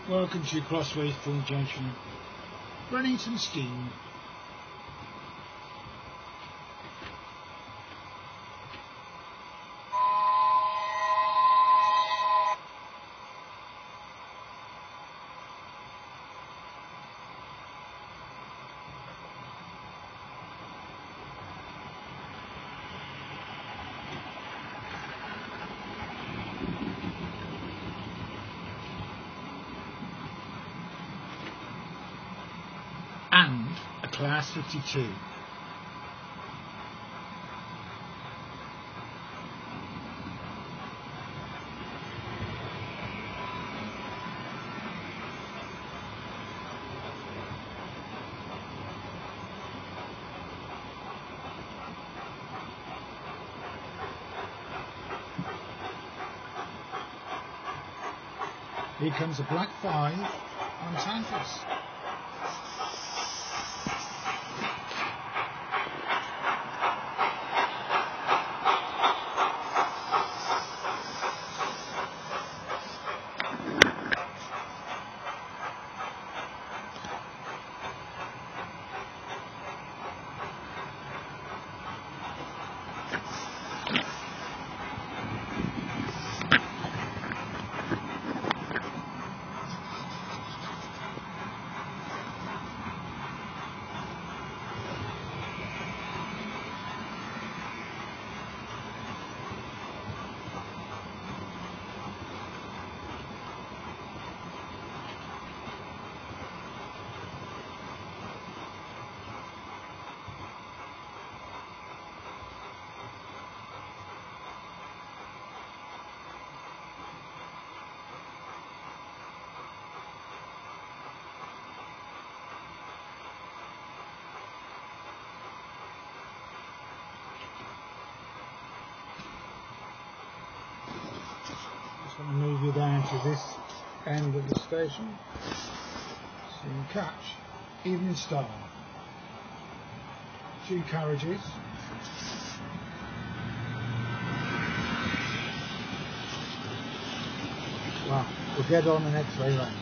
Welcome to your Crossways Full Junction. Running some steam. And a Class 52. Here comes a Black 5 on Santos. Just want to move you down to this end of the station so you can catch Evening Star. 2 carriages. Well, we'll get on the next way round.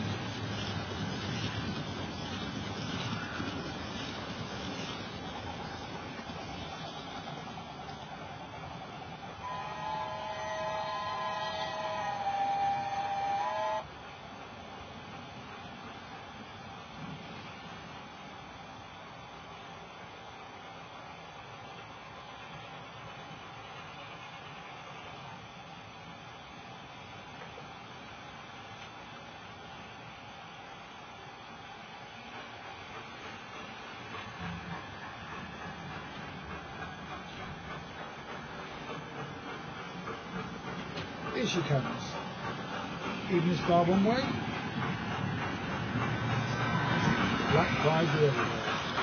Here she comes. Evening Star one way. Black 5 the other way.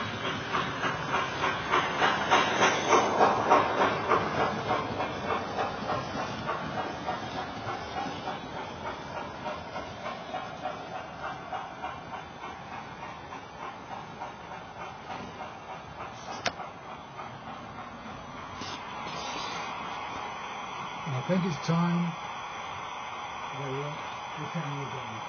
I think it's time we can move on.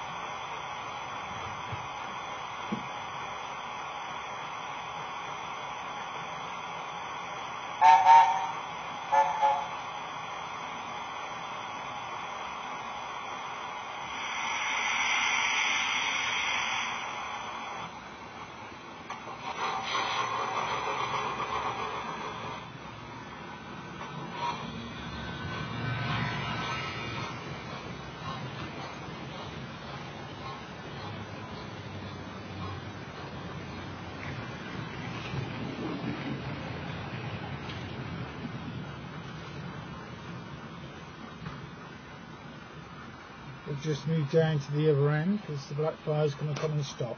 We'll just move down to the other end because the Black 5 is going to come and stop.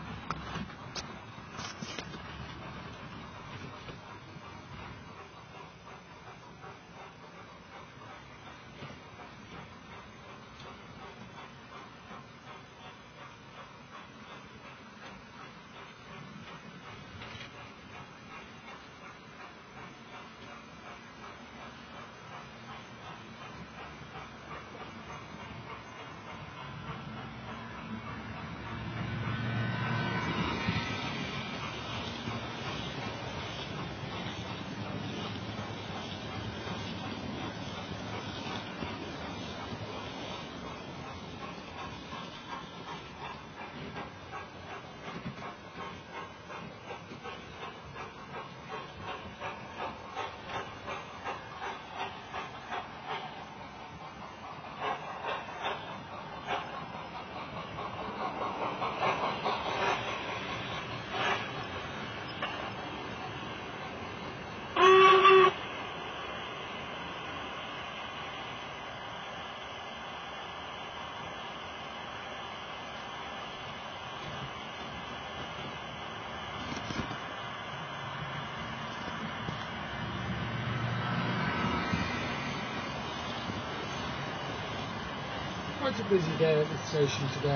Quite a busy day at the station today.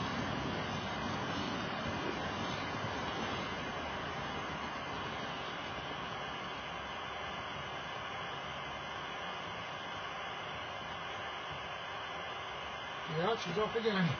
Yeah, she's off again.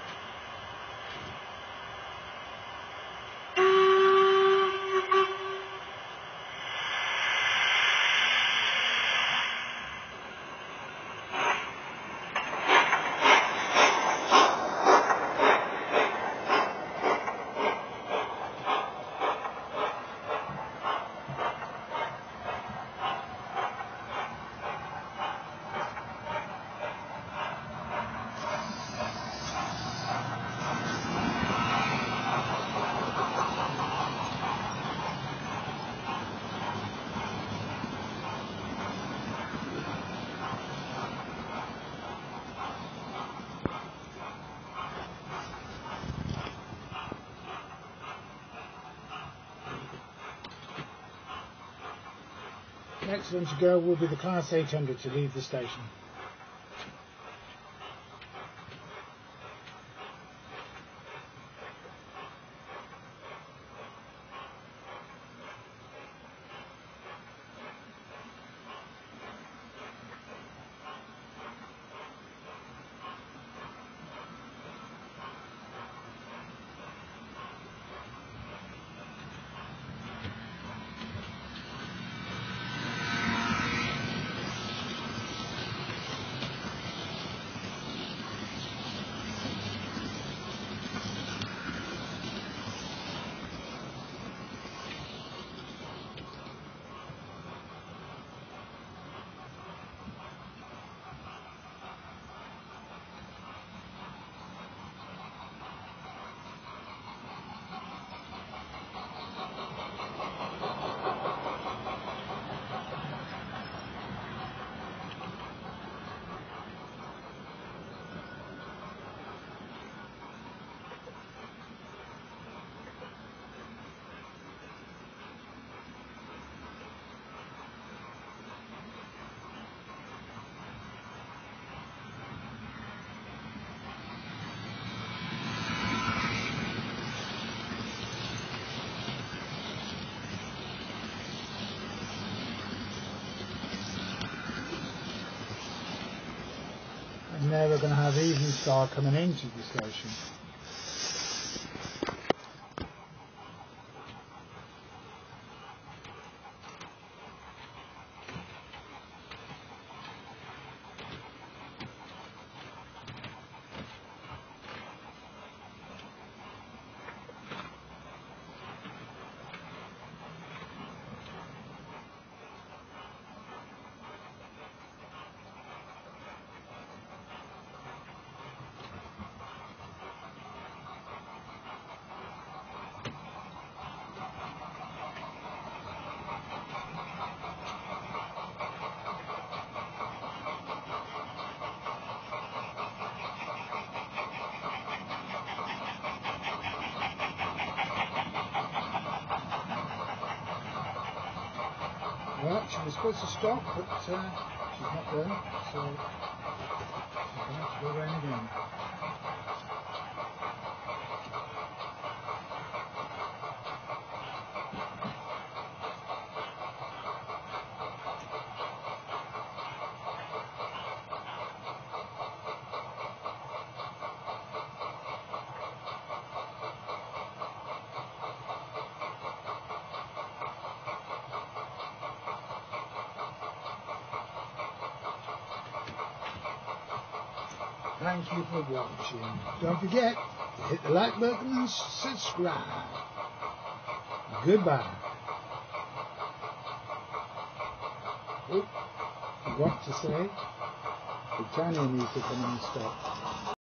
Next one to go will be the Class 800 to leave the station. And there we're going to have Evening Star coming into the station. Well, she was supposed to stop, but she's not there, so she's going to have to go round again. Thank you for watching. Don't forget to hit the like button and subscribe. Goodbye. Oh, forgot to say, Britannia needs to come and stop.